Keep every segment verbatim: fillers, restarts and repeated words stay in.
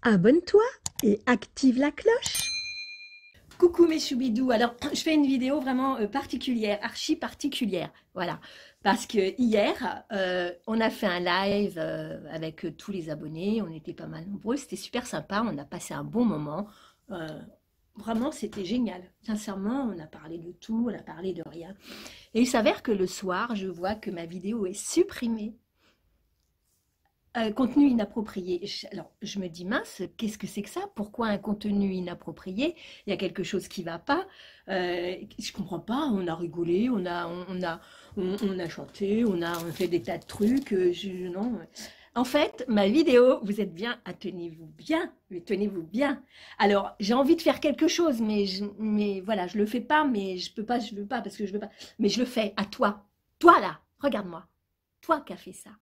abonne-toi et active la cloche. Coucou mes choubidous, alors je fais une vidéo vraiment euh, particulière, archi particulière, voilà, parce que hier euh, on a fait un live euh, avec euh, tous les abonnés, on était pas mal nombreux, c'était super sympa, on a passé un bon moment, euh, vraiment c'était génial, sincèrement on a parlé de tout, on a parlé de rien, et il s'avère que le soir je vois que ma vidéo est supprimée. Euh, contenu inapproprié. Alors, je me dis, mince, qu'est-ce que c'est que ça? Pourquoi un contenu inapproprié? Il y a quelque chose qui ne va pas. Euh, je ne comprends pas. On a rigolé, on a, on, on a, on, on a chanté, on a on fait des tas de trucs. Euh, je, non. En fait, ma vidéo, vous êtes bien, ah, tenez-vous bien, mais tenez-vous bien. Alors, j'ai envie de faire quelque chose, mais, je, mais voilà, je le fais pas, mais je peux pas, je veux pas, parce que je veux pas. Mais je le fais à toi. Toi, là, regarde-moi. Toi qui as fait ça.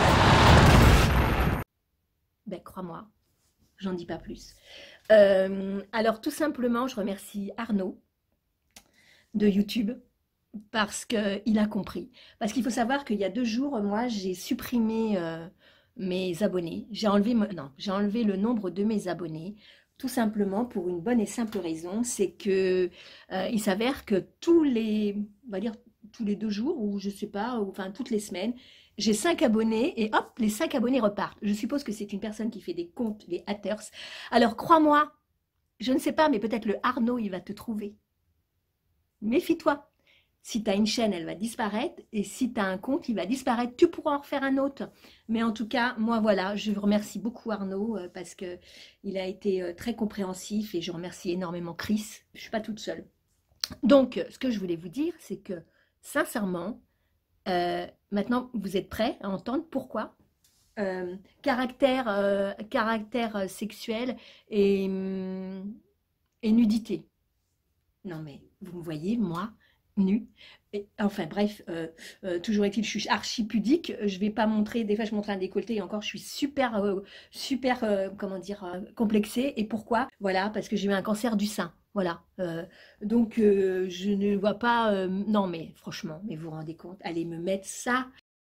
Ben, crois-moi, j'en dis pas plus. Euh, alors, tout simplement, je remercie Arnaud de YouTube parce qu'il a compris. Parce qu'il faut savoir qu'il y a deux jours, moi, j'ai supprimé euh, mes abonnés. J'ai enlevé, non, j'ai enlevé le nombre de mes abonnés, tout simplement pour une bonne et simple raison, c'est que euh, il s'avère que tous les, on va dire, tous les deux jours, ou je sais pas, ou, enfin toutes les semaines, j'ai cinq abonnés et hop, les cinq abonnés repartent. Je suppose que c'est une personne qui fait des comptes, des haters. Alors crois-moi, je ne sais pas, mais peut-être le Arnaud, il va te trouver. Méfie-toi. Si tu as une chaîne, elle va disparaître. Et si tu as un compte, il va disparaître. Tu pourras en refaire un autre. Mais en tout cas, moi, voilà, je remercie beaucoup Arnaud euh, parce qu'il a été euh, très compréhensif et je remercie énormément Chris. Je ne suis pas toute seule. Donc, ce que je voulais vous dire, c'est que, sincèrement, euh, maintenant, vous êtes prêts à entendre pourquoi euh, caractère, euh, caractère sexuel et, hum, et nudité. Non mais, vous me voyez, moi, nue. Et, enfin bref, euh, euh, toujours est-il, je suis archi pudique. Je vais pas montrer, des fois je montre un décolleté et encore je suis super, euh, super, euh, comment dire, euh, complexée. Et pourquoi? Voilà, parce que j'ai eu un cancer du sein. Voilà. Euh, donc euh, je ne vois pas. Euh, non mais franchement, mais vous vous rendez compte, allez me mettre ça.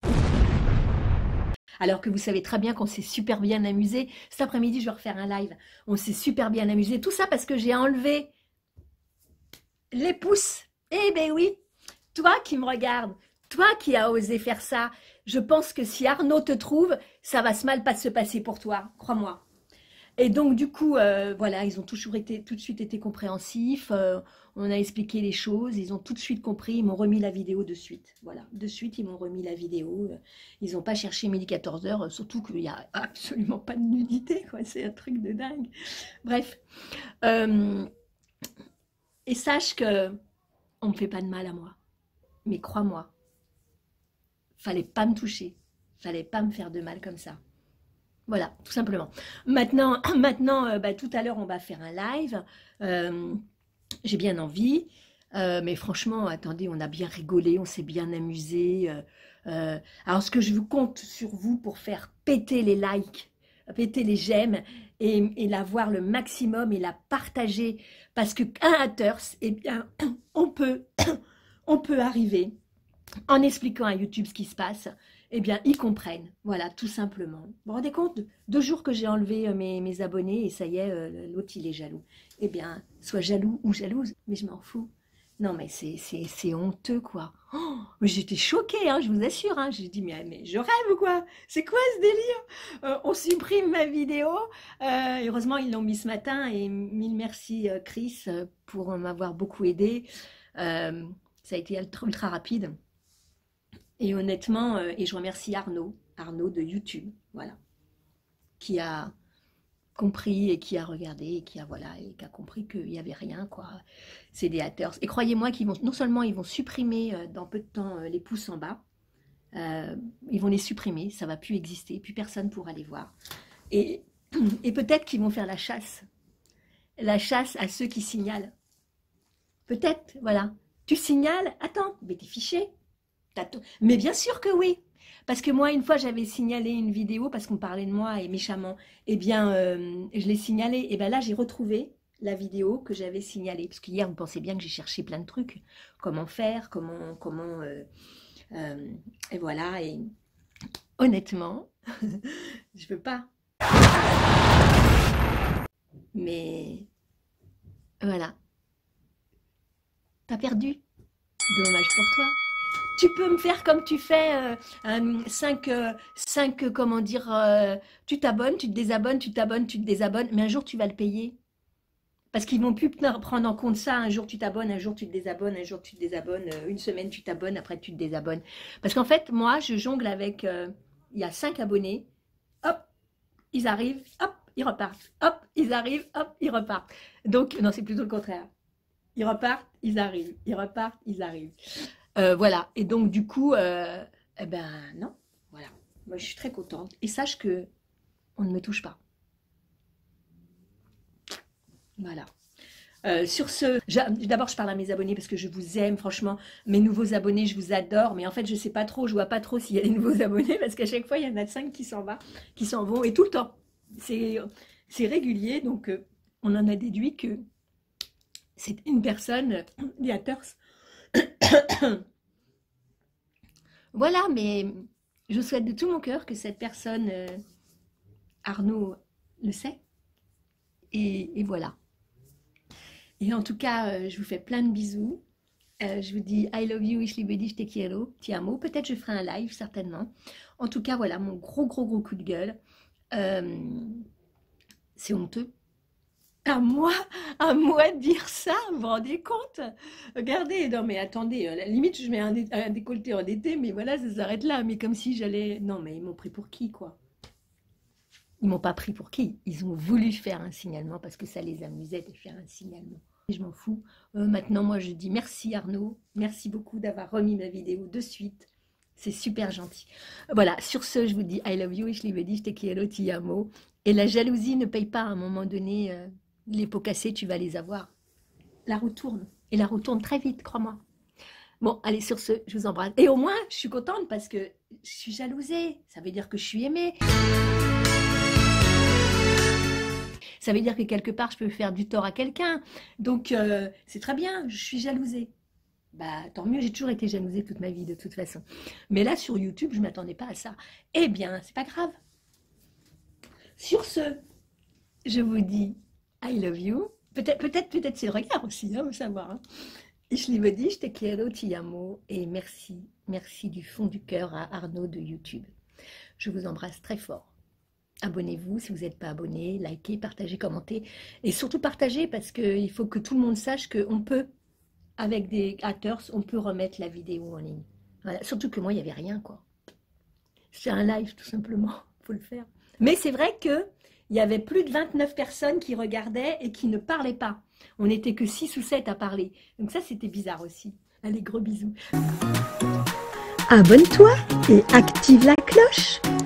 Alors que vous savez très bien qu'on s'est super bien amusé. Cet après-midi, je vais refaire un live. On s'est super bien amusé. Tout ça parce que j'ai enlevé les pouces. Eh ben oui, toi qui me regardes, toi qui as osé faire ça, je pense que si Arnaud te trouve, ça va se mal pas se passer pour toi, crois-moi. Et donc du coup, euh, voilà, ils ont toujours été, tout de suite été compréhensifs, euh, on a expliqué les choses, ils ont tout de suite compris, ils m'ont remis la vidéo de suite. Voilà, de suite, ils m'ont remis la vidéo, ils n'ont pas cherché midi quatorze heures, surtout qu'il n'y a absolument pas de nudité, quoi, c'est un truc de dingue. Bref, euh, et sache que on ne me fait pas de mal à moi, mais crois-moi, fallait pas me toucher, fallait pas me faire de mal comme ça. Voilà, tout simplement. Maintenant, maintenant euh, bah, tout à l'heure, on va faire un live. Euh, J'ai bien envie. Euh, mais franchement, attendez, on a bien rigolé, on s'est bien amusé. Euh, euh, alors, ce que je vous compte sur vous pour faire péter les likes, péter les j'aime et, et la voir le maximum et la partager. Parce qu'un haters, eh bien, on peut, on peut arriver en expliquant à YouTube ce qui se passe, eh bien, ils comprennent. Voilà, tout simplement. Vous vous rendez compte? Deux jours que j'ai enlevé euh, mes, mes abonnés et ça y est, euh, l'autre, il est jaloux. Eh bien, soit jaloux ou jalouse, mais je m'en fous. Non, mais c'est honteux, quoi. Oh, j'étais choquée, hein, je vous assure. Hein. J'ai dit, mais, mais je rêve ou quoi? C'est quoi ce délire? euh, On supprime ma vidéo. Euh, heureusement, ils l'ont mis ce matin et mille merci, euh, Chris, pour m'avoir beaucoup aidé. Euh, ça a été ultra, ultra rapide. Et honnêtement, euh, et je remercie Arnaud, Arnaud de YouTube, voilà, qui a compris et qui a regardé et qui a voilà et qui a compris qu'il n'y avait rien, quoi. C'est des haters. Et croyez-moi qu'ils vont, non seulement ils vont supprimer euh, dans peu de temps euh, les pouces en bas, euh, ils vont les supprimer, ça va plus exister, plus personne pourra les voir. Et, et peut-être qu'ils vont faire la chasse, la chasse à ceux qui signalent. Peut-être, voilà. Tu signales, attends, mais t'es fiché. Mais bien sûr que oui, parce que moi, une fois, j'avais signalé une vidéo parce qu'on parlait de moi et méchamment. Eh bien, euh, je l'ai signalé. Et bien là, j'ai retrouvé la vidéo que j'avais signalée. Parce qu'hier, vous pensez bien que j'ai cherché plein de trucs. Comment faire, comment... comment euh, euh, et voilà. Et honnêtement, je veux pas. Mais voilà, t'as perdu. Dommage pour toi. Tu peux me faire comme tu fais, euh, cinq, comment dire, euh, tu t'abonnes, tu te désabonnes, tu t'abonnes, tu te désabonnes, mais un jour tu vas le payer. Parce qu'ils vont plus prendre en compte ça, un jour tu t'abonnes, un jour tu te désabonnes, un jour tu te désabonnes, euh, une semaine tu t'abonnes, après tu te désabonnes. Parce qu'en fait, moi, je jongle avec, euh, il y a cinq abonnés, hop, ils arrivent, hop, ils repartent, hop, ils arrivent, hop, ils repartent. Donc, non, c'est plutôt le contraire. Ils repartent, ils arrivent, ils repartent, ils arrivent. Euh, voilà, et donc du coup, euh, eh ben non, voilà. Moi je suis très contente. Et sache que on ne me touche pas. Voilà. Euh, sur ce, d'abord je parle à mes abonnés parce que je vous aime, franchement. Mes nouveaux abonnés, je vous adore, mais en fait je sais pas trop, je vois pas trop s'il y a des nouveaux abonnés parce qu'à chaque fois il y en a cinq qui s'en vont, qui s'en vont, et tout le temps. C'est régulier, donc euh, on en a déduit que c'est une personne, les haters. Voilà, mais je souhaite de tout mon cœur que cette personne, euh, Arnaud, le sait. Et, et voilà. Et en tout cas, euh, je vous fais plein de bisous. Euh, je vous dis I love you, ich liebe dich, te quiero, ti amo. Peut-être je ferai un live, certainement. En tout cas, voilà, mon gros, gros, gros coup de gueule. Euh, c'est honteux. À moi, à moi de dire ça, vous vous rendez compte? Regardez, non mais attendez, à la limite je mets un, dé un décolleté en été, mais voilà, ça s'arrête là, mais comme si j'allais... Non mais ils m'ont pris pour qui, quoi? Ils m'ont pas pris pour qui? Ils ont voulu faire un signalement parce que ça les amusait de faire un signalement. Et je m'en fous. Euh, maintenant, moi je dis merci Arnaud, merci beaucoup d'avoir remis ma vidéo de suite. C'est super gentil. Voilà, sur ce, je vous dis I love you, ich liebe dich, te quiero, ti amo. Et la jalousie ne paye pas à un moment donné... Euh, les pots cassés, tu vas les avoir. La roue tourne. Et la roue tourne très vite, crois-moi. Bon, allez, sur ce, je vous embrasse. Et au moins, je suis contente parce que je suis jalousée. Ça veut dire que je suis aimée. Ça veut dire que quelque part, je peux faire du tort à quelqu'un. Donc, euh, c'est très bien, je suis jalousée. Bah, tant mieux, j'ai toujours été jalousée toute ma vie, de toute façon. Mais là, sur YouTube, je ne m'attendais pas à ça. Eh bien, c'est pas grave. Sur ce, je vous dis... I love you. Peut-être, peut-être, peut-être c'est le regard aussi, hein, vous savoir. Hein. Ich liebe dich, te quiero, ti amo. Et merci, merci du fond du cœur à Arnaud de YouTube. Je vous embrasse très fort. Abonnez-vous si vous n'êtes pas abonné, likez, partagez, commentez. Et surtout partagez parce qu'il faut que tout le monde sache qu'on peut, avec des haters, on peut remettre la vidéo en ligne. Voilà. Surtout que moi, il n'y avait rien, quoi. C'est un live, tout simplement. Il faut le faire. Mais c'est vrai que il y avait plus de vingt-neuf personnes qui regardaient et qui ne parlaient pas. On n'était que six ou sept à parler. Donc ça, c'était bizarre aussi. Allez, gros bisous. Abonne-toi et active la cloche.